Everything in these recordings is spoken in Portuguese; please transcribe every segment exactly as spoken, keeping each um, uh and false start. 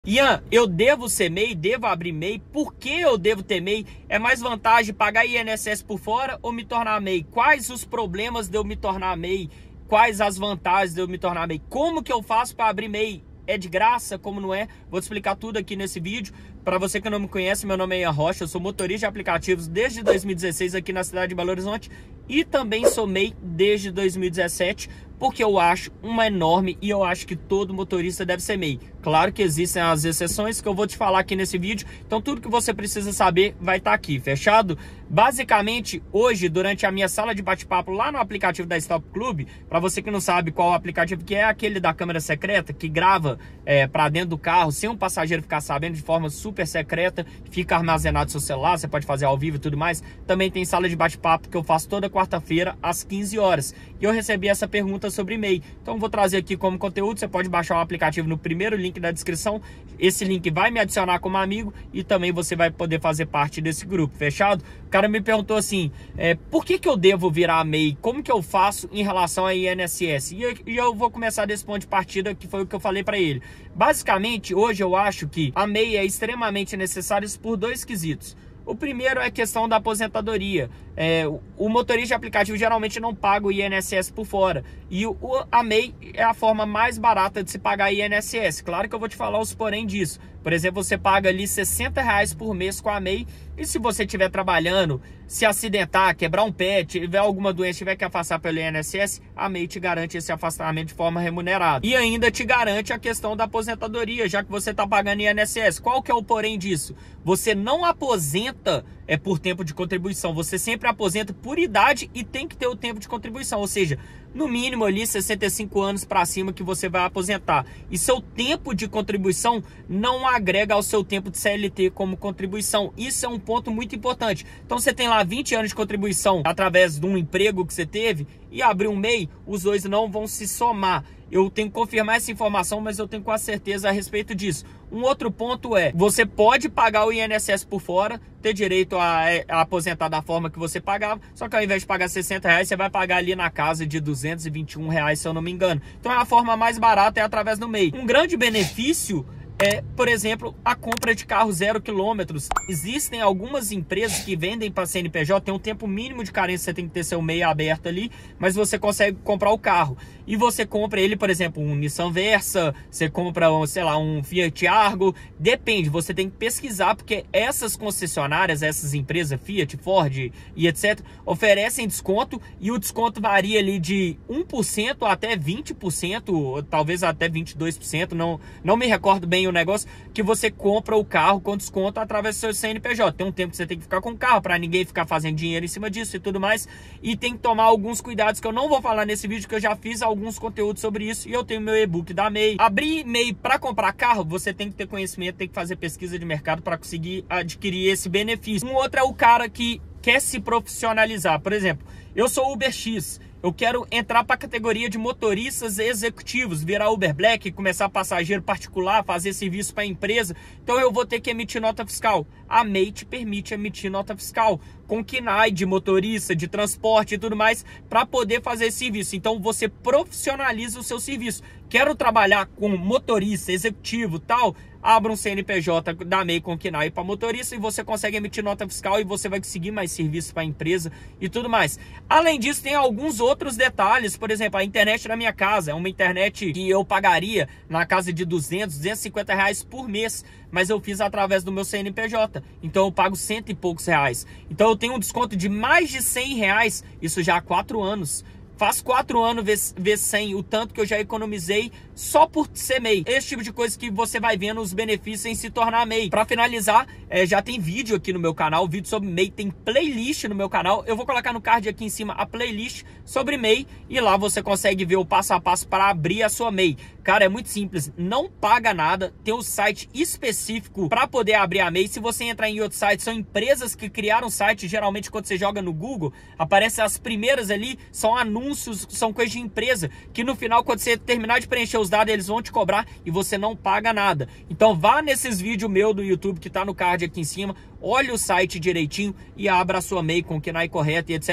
Ian, eu devo ser M E I? Devo abrir M E I? Por que eu devo ter M E I? É mais vantagem pagar I N S S por fora ou me tornar M E I? Quais os problemas de eu me tornar M E I? Quais as vantagens de eu me tornar M E I? Como que eu faço para abrir M E I? É de graça? Como não é? Vou te explicar tudo aqui nesse vídeo. Para você que não me conhece, meu nome é Ian Rocha, eu sou motorista de aplicativos desde dois mil e dezesseis aqui na cidade de Belo Horizonte e também sou M E I desde dois mil e dezessete, porque eu acho uma enorme e eu acho que todo motorista deve ser M E I. Claro que existem as exceções que eu vou te falar aqui nesse vídeo, então tudo que você precisa saber vai estar aqui, fechado? Basicamente, hoje, durante a minha sala de bate-papo lá no aplicativo da Stop Club, para você que não sabe qual aplicativo que é, aquele da câmera secreta, que grava é, para dentro do carro, sem um passageiro ficar sabendo, de forma super secreta, fica armazenado no seu celular, você pode fazer ao vivo e tudo mais. Também tem sala de bate-papo que eu faço toda quarta-feira às quinze horas. E eu recebi essa pergunta sobre M E I. Então vou trazer aqui como conteúdo, você pode baixar o aplicativo no primeiro link da descrição. Esse link vai me adicionar como amigo e também você vai poder fazer parte desse grupo, fechado? O cara me perguntou assim, é, por que que eu devo virar M E I? Como que eu faço em relação a I N S S? E eu, e eu vou começar desse ponto de partida, que foi o que eu falei para ele. Basicamente, hoje eu acho que a M E I é extremamente necessária por dois quesitos. O primeiro é a questão da aposentadoria. É, o motorista de aplicativo geralmente não paga o I N S S por fora. E o, a M E I é a forma mais barata de se pagar I N S S. Claro que eu vou te falar os porém disso. Por exemplo, você paga ali sessenta reais por mês com a M E I. E se você estiver trabalhando, se acidentar, quebrar um pé, tiver alguma doença, tiver que afastar pelo I N S S, a M E I te garante esse afastamento de forma remunerada. E ainda te garante a questão da aposentadoria, já que você está pagando I N S S. Qual que é o porém disso? Você não aposenta é por tempo de contribuição. Você sempre aposenta por idade e tem que ter o tempo de contribuição. Ou seja, no mínimo ali sessenta e cinco anos para cima que você vai aposentar. E seu tempo de contribuição não agrega ao seu tempo de C L T como contribuição. Isso é um ponto muito importante. Então você tem lá vinte anos de contribuição através de um emprego que você teve e abrir um M E I, os dois não vão se somar. Eu tenho que confirmar essa informação, mas eu tenho quase certeza a respeito disso. Um outro ponto é, você pode pagar o I N S S por fora, ter direito a, a aposentar da forma que você pagava, só que ao invés de pagar sessenta reais, você vai pagar ali na casa de duzentos e vinte e um reais, se eu não me engano. Então é a forma mais barata, é através do M E I. Um grande benefício é, por exemplo, a compra de carro zero quilômetros. Existem algumas empresas que vendem para C N P J, tem um tempo mínimo de carência, você tem que ter seu M E I aberto ali, mas você consegue comprar o carro. E você compra ele, por exemplo, um Nissan Versa, você compra, um, sei lá, um Fiat Argo, depende, você tem que pesquisar, porque essas concessionárias, essas empresas, Fiat, Ford e etcétera, oferecem desconto, e o desconto varia ali de um por cento até vinte por cento, talvez até vinte e dois por cento, não, não me recordo bem o negócio, que você compra o carro com desconto através do seu C N P J. Tem um tempo que você tem que ficar com o carro, para ninguém ficar fazendo dinheiro em cima disso e tudo mais, e tem que tomar alguns cuidados que eu não vou falar nesse vídeo, que eu já fiz alguns conteúdos sobre isso, e eu tenho meu e-book da M E I. Abrir M E I para comprar carro, você tem que ter conhecimento, tem que fazer pesquisa de mercado para conseguir adquirir esse benefício. Um outro é o cara que quer se profissionalizar. Por exemplo, eu sou Uber X, eu quero entrar para a categoria de motoristas executivos, virar Uber Black, começar passageiro particular, fazer serviço para a empresa. Então eu vou ter que emitir nota fiscal. A M E I te permite emitir nota fiscal com K N A I de motorista, de transporte e tudo mais, para poder fazer esse serviço. Então você profissionaliza o seu serviço. Quero trabalhar com motorista executivo tal, abra um C N P J da M E I com K N A I para motorista e você consegue emitir nota fiscal e você vai conseguir mais serviços para a empresa e tudo mais. Além disso, tem alguns outros detalhes. Por exemplo, a internet da minha casa é uma internet que eu pagaria na casa de duzentos, duzentos e cinquenta reais por mês, mas eu fiz através do meu C N P J, então eu pago cento e poucos reais. Então eu tenho um desconto de mais de cem reais, isso já há quatro anos. Faz quatro anos vezes cem, o tanto que eu já economizei só por ser M E I. Esse tipo de coisa que você vai vendo os benefícios em se tornar M E I. Para finalizar, é, já tem vídeo aqui no meu canal, vídeo sobre M E I, tem playlist no meu canal. Eu vou colocar no card aqui em cima a playlist sobre M E I e lá você consegue ver o passo a passo para abrir a sua M E I. Cara, é muito simples, não paga nada, tem um site específico para poder abrir a M E I. Se você entrar em outro site, são empresas que criaram site, geralmente quando você joga no Google, aparecem as primeiras ali, são anúncios, são coisas de empresa, que no final, quando você terminar de preencher os dados, eles vão te cobrar e você não paga nada. Então vá nesses vídeos meus do YouTube que tá no card aqui em cima, olhe o site direitinho e abra a sua M E I com o K N A I correto e etcétera.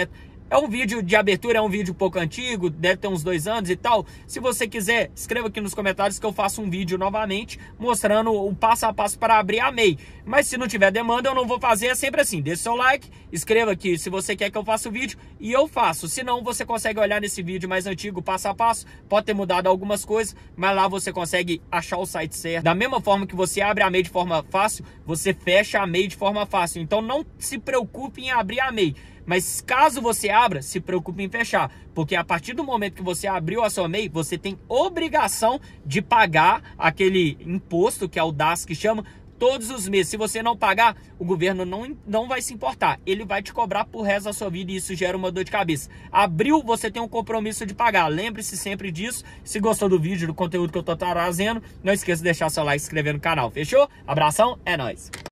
É um vídeo de abertura, é um vídeo um pouco antigo, deve ter uns dois anos e tal. Se você quiser, escreva aqui nos comentários que eu faço um vídeo novamente mostrando o passo a passo para abrir a M E I. Mas se não tiver demanda, eu não vou fazer, é sempre assim. Deixa seu like, escreva aqui se você quer que eu faça o vídeo e eu faço. Se não, você consegue olhar nesse vídeo mais antigo, passo a passo. Pode ter mudado algumas coisas, mas lá você consegue achar o site certo. Da mesma forma que você abre a M E I de forma fácil, você fecha a M E I de forma fácil. Então não se preocupe em abrir a M E I. Mas caso você abra, se preocupe em fechar. Porque a partir do momento que você abriu a sua M E I, você tem obrigação de pagar aquele imposto, que é o D A S que chama, todos os meses. Se você não pagar, o governo não, não vai se importar. Ele vai te cobrar pro resto da sua vida e isso gera uma dor de cabeça. Abriu, você tem um compromisso de pagar. Lembre-se sempre disso. Se gostou do vídeo, do conteúdo que eu tô trazendo, não esqueça de deixar seu like e se inscrever no canal. Fechou? Abração, é nóis!